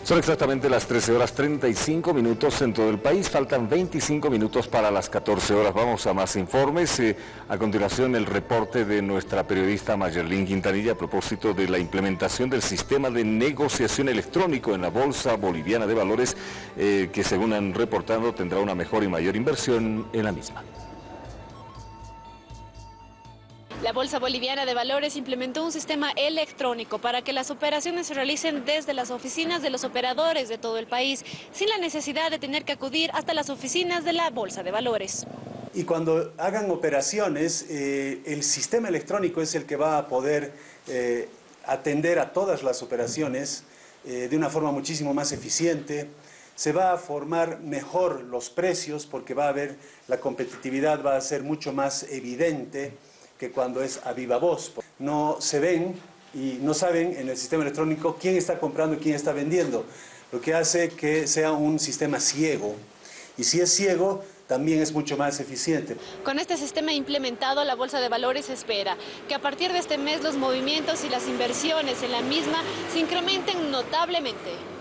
Son exactamente las 13 horas 35 minutos en todo el país. Faltan 25 minutos para las 14 horas. Vamos a más informes. A continuación, el reporte de nuestra periodista Mayerlin Quintanilla a propósito de la implementación del sistema de negociación electrónico en la Bolsa Boliviana de Valores, que según han reportado tendrá una mejor y mayor inversión en la misma. La Bolsa Boliviana de Valores implementó un sistema electrónico para que las operaciones se realicen desde las oficinas de los operadores de todo el país, sin la necesidad de tener que acudir hasta las oficinas de la Bolsa de Valores. Y cuando hagan operaciones, el sistema electrónico es el que va a poder atender a todas las operaciones de una forma muchísimo más eficiente. Se va a formar mejor los precios porque va a haber, la competitividad va a ser mucho más evidente que cuando es a viva voz. No se ven y no saben en el sistema electrónico quién está comprando y quién está vendiendo, lo que hace que sea un sistema ciego. Y si es ciego, también es mucho más eficiente. Con este sistema implementado, la Bolsa de Valores espera que a partir de este mes los movimientos y las inversiones en la misma se incrementen notablemente.